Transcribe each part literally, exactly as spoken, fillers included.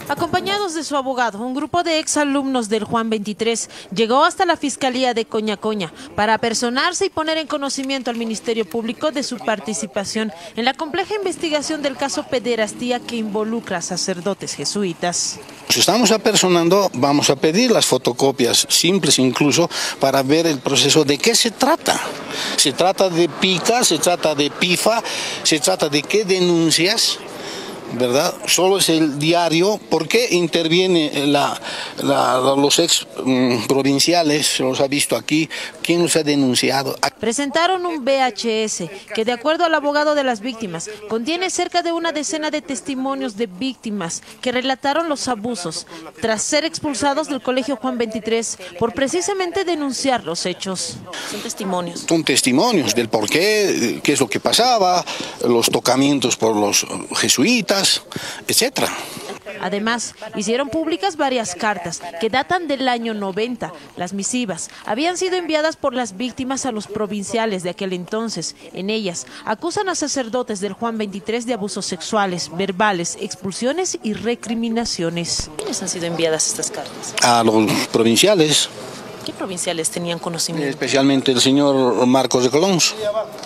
Acompañados de su abogado, un grupo de exalumnos del Juan veintitrés llegó hasta la Fiscalía de Coñacoña para apersonarse y poner en conocimiento al Ministerio Público de su participación en la compleja investigación del caso pederastía que involucra a sacerdotes jesuitas. Si estamos apersonando, vamos a pedir las fotocopias simples incluso para ver el proceso de qué se trata. Se trata de pica, se trata de pifa, se trata de qué denuncias, ¿verdad? Solo es el diario. ¿Por qué interviene la, la, los ex um, provinciales? Se los ha visto aquí. ¿Quién los ha denunciado? Presentaron un V H S que, de acuerdo al abogado de las víctimas, contiene cerca de una decena de testimonios de víctimas que relataron los abusos tras ser expulsados del Colegio Juan veintitrés por precisamente denunciar los hechos. Son testimonios. Son testimonios del por qué, qué es lo que pasaba, los tocamientos por los jesuitas, etcétera. Además, hicieron públicas varias cartas que datan del año noventa. Las misivas habían sido enviadas por las víctimas a los provinciales de aquel entonces. En ellas acusan a sacerdotes del Juan veintitrés de abusos sexuales, verbales, expulsiones y recriminaciones. ¿Quiénes han sido enviadas estas cartas? A los provinciales. ¿Qué provinciales tenían conocimiento? Especialmente el señor Marcos de Colonso.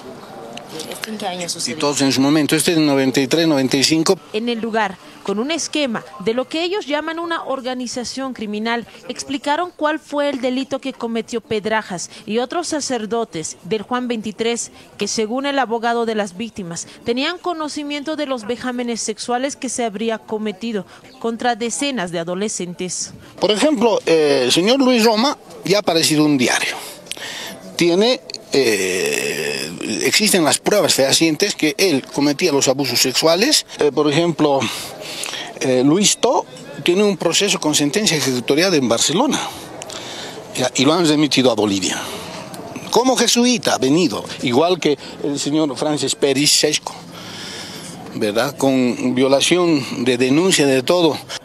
¿En qué año sucedió? Y todos en su momento, este es en noventa y tres, noventa y cinco. En el lugar, con un esquema de lo que ellos llaman una organización criminal, explicaron cuál fue el delito que cometió Pedrajas y otros sacerdotes del Juan veintitrés, que según el abogado de las víctimas, tenían conocimiento de los vejámenes sexuales que se habría cometido contra decenas de adolescentes. Por ejemplo, eh, el señor Luis Roma ya ha aparecido un diario. Tiene... Eh, existen las pruebas fehacientes que él cometía los abusos sexuales. Eh, por ejemplo, eh, Luis To tiene un proceso con sentencia ejecutoriada en Barcelona, ya, y lo han remitido a Bolivia. Como jesuita ha venido, igual que el señor Francis Peris Sesco, ¿verdad? Con violación de denuncia de todo,